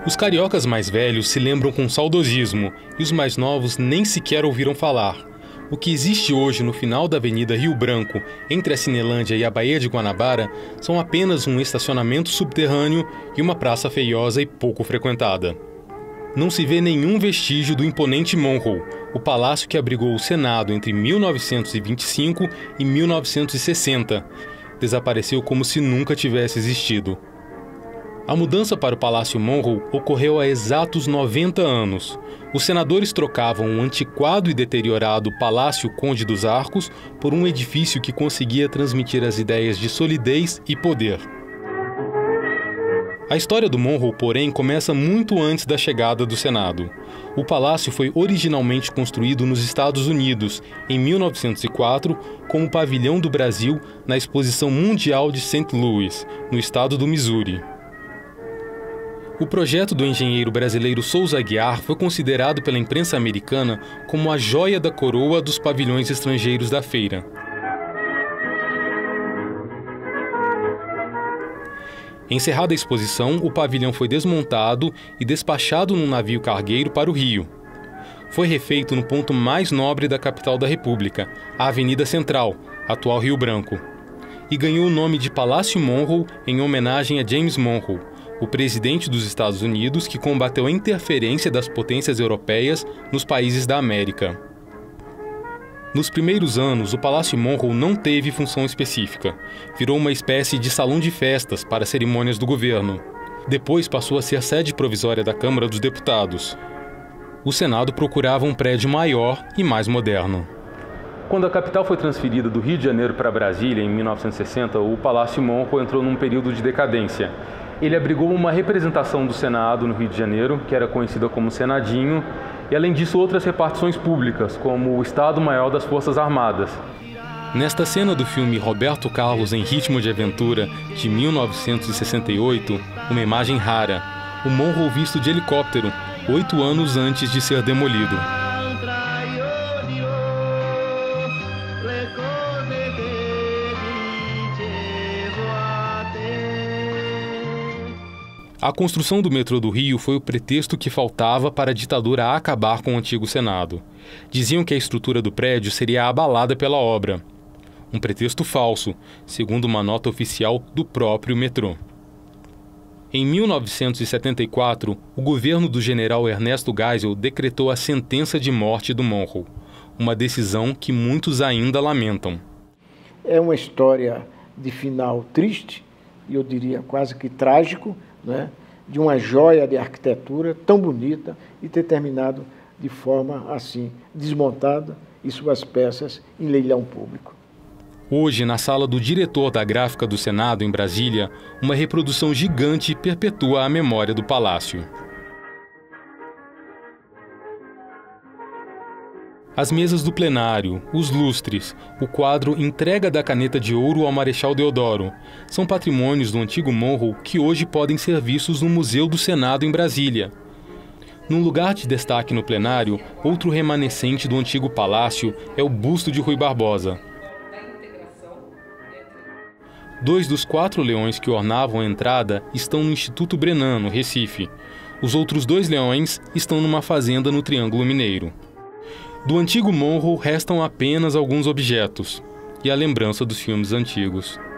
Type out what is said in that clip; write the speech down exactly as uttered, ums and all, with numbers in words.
Os cariocas mais velhos se lembram com saudosismo e os mais novos nem sequer ouviram falar. O que existe hoje no final da Avenida Rio Branco, entre a Cinelândia e a Baía de Guanabara, são apenas um estacionamento subterrâneo e uma praça feiosa e pouco frequentada. Não se vê nenhum vestígio do imponente Monroe, o palácio que abrigou o Senado entre mil novecentos e vinte e cinco e mil novecentos e sessenta. Desapareceu como se nunca tivesse existido. A mudança para o Palácio Monroe ocorreu há exatos noventa anos. Os senadores trocavam um antiquado e deteriorado Palácio Conde dos Arcos por um edifício que conseguia transmitir as ideias de solidez e poder. A história do Monroe, porém, começa muito antes da chegada do Senado. O palácio foi originalmente construído nos Estados Unidos, em mil novecentos e quatro, como pavilhão do Brasil na Exposição Mundial de Saint Louis, no estado do Missouri. O projeto do engenheiro brasileiro Souza Aguiar foi considerado pela imprensa americana como a joia da coroa dos pavilhões estrangeiros da feira. Encerrada a exposição, o pavilhão foi desmontado e despachado num navio cargueiro para o Rio. Foi refeito no ponto mais nobre da capital da República, a Avenida Central, atual Rio Branco, e ganhou o nome de Palácio Monroe em homenagem a James Monroe, o presidente dos Estados Unidos que combateu a interferência das potências europeias nos países da América. Nos primeiros anos, o Palácio Monroe não teve função específica. Virou uma espécie de salão de festas para cerimônias do governo. Depois passou a ser sede provisória da Câmara dos Deputados. O Senado procurava um prédio maior e mais moderno. Quando a capital foi transferida do Rio de Janeiro para Brasília, em mil novecentos e sessenta, o Palácio Monroe entrou num período de decadência. Ele abrigou uma representação do Senado no Rio de Janeiro, que era conhecida como Senadinho, e além disso outras repartições públicas, como o Estado-Maior das Forças Armadas. Nesta cena do filme Roberto Carlos em Ritmo de Aventura, de mil novecentos e sessenta e oito, uma imagem rara, o Monroe visto de helicóptero, oito anos antes de ser demolido. A construção do metrô do Rio foi o pretexto que faltava para a ditadura acabar com o antigo Senado. Diziam que a estrutura do prédio seria abalada pela obra. Um pretexto falso, segundo uma nota oficial do próprio metrô. Em mil novecentos e setenta e quatro, o governo do general Ernesto Geisel decretou a sentença de morte do Monroe, uma decisão que muitos ainda lamentam. É uma história de final triste, e eu diria quase que trágico, né, de uma joia de arquitetura tão bonita e ter terminado de forma assim, desmontada e suas peças em leilão público. Hoje, na sala do diretor da gráfica do Senado, em Brasília, uma reprodução gigante perpetua a memória do palácio. As mesas do plenário, os lustres, o quadro Entrega da Caneta de Ouro ao Marechal Deodoro são patrimônios do antigo Monroe que hoje podem ser vistos no Museu do Senado em Brasília. Num lugar de destaque no plenário, outro remanescente do antigo palácio é o busto de Rui Barbosa. Dois dos quatro leões que ornavam a entrada estão no Instituto Brenan, no Recife. Os outros dois leões estão numa fazenda no Triângulo Mineiro. Do antigo Monroe restam apenas alguns objetos e a lembrança dos filmes antigos.